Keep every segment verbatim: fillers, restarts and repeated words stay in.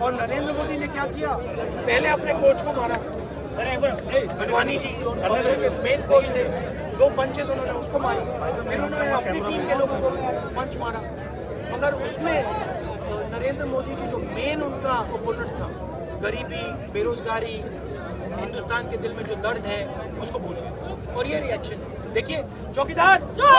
और नरेंद्र मोदी ने क्या किया, पहले अपने कोच को मारा, अडवाणी जी मेन कोच थे, दो पंचेस उन्होंने उसको मारी, फिर उन्होंने अपनी टीम के लोगों को पंच मारा। मगर उसमें नरेंद्र मोदी जी जो मेन उनका ओपोनेंट था, गरीबी, बेरोजगारी, हिंदुस्तान के दिल में जो दर्द है उसको भूल गए। और ये रिएक्शन देखिए, चौकीदार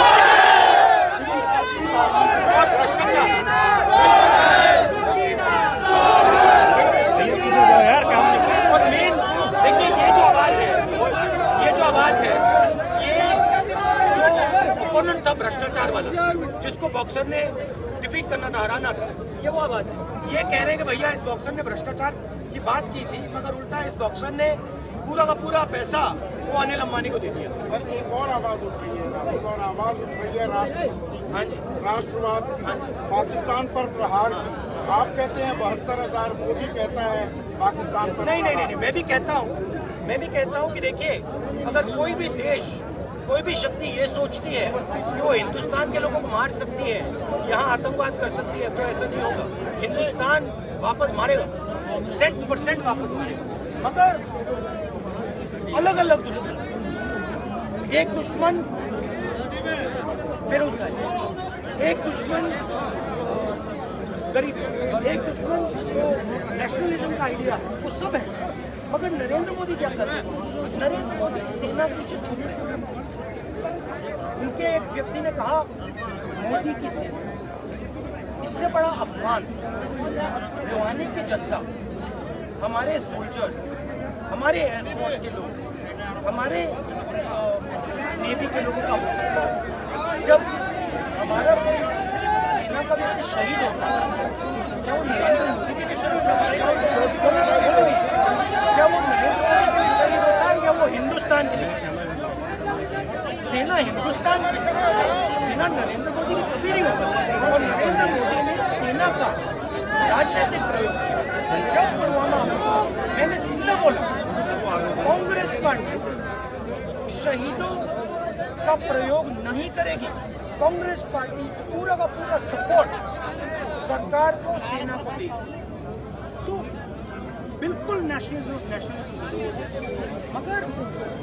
और मेन देखिए, ये जो आवाज है, ये जो आवाज है, ये जो ओपोनेंट था भ्रष्टाचार वाला, जिसको बॉक्सर ने डिफीट करना था, हराना था, ये वो आवाज है। ये कह रहे हैं कि भैया इस बॉक्सर ने भ्रष्टाचार की बात की थी, मगर उल्टा इस बॉक्सर ने पूरा का पूरा पैसा वो अनिल अंबानी को दे दिया। और एक और आवाज उठ रही है, एक और आवाज उठ रही है राष्ट्रपति, हाँ जी, राष्ट्रवाद की, हाँ जी, पाकिस्तान पर प्रहार की। आप कहते हैं बहत्तर हजार, मोदी कहता है पाकिस्तान पर। नहीं नहीं नहीं, मैं भी कहता हूँ मैं भी कहता हूँ कि देखिए, अगर कोई भी देश, कोई भी शक्ति ये सोचती है कि वो हिंदुस्तान के लोगों को मार सकती है, यहाँ आतंकवाद कर सकती है, तो ऐसा नहीं होगा। हिंदुस्तान वापस मारेगा, सेंट परसेंट वापस मारेगा, मगर अलग अलग दुश्मन। एक दुश्मन बेरोजगारी, एक दुश्मन गरीब, एक दुश्मन नेशनलिज्म का आइडिया, वो सब है। मगर नरेंद्र मोदी क्या कर रहे हैं? नरेंद्र मोदी सेना के पीछे छुप रहे हैं। उनके एक व्यक्ति ने कहा, मोदी की सेना, इससे बड़ा अपमान जवानी की जनता, हमारे सोल्जर्स, हमारे एयरफोर्स के लोग, हमारे नेवी के लोगों का हो सकता है। जब हमारा कोई सेना का व्यक्ति शहीद होता है, क्या वो नरेंद्र मोदी के लिए शहीद होता है? क्या वो नरेंद्र मोदी के लिए शहीद होता है या वो हिंदुस्तान के लिए शहीद होता है? सेना हिंदुस्तान की, सेना नरेंद्र मोदी की कभी नहीं हो सकती। और नरेंद्र मोदी ने सेना का राजनीतिक प्रयोग किया। जब पुलवामा हुआ, मैंने सीधा बोला, कांग्रेस पार्टी शहीदों का प्रयोग नहीं करेगी। कांग्रेस पार्टी पूरा का पूरा सपोर्ट सरकार को, सेना को देगी। तो बिल्कुल नेशनलिज्म नेशनलिज्म मगर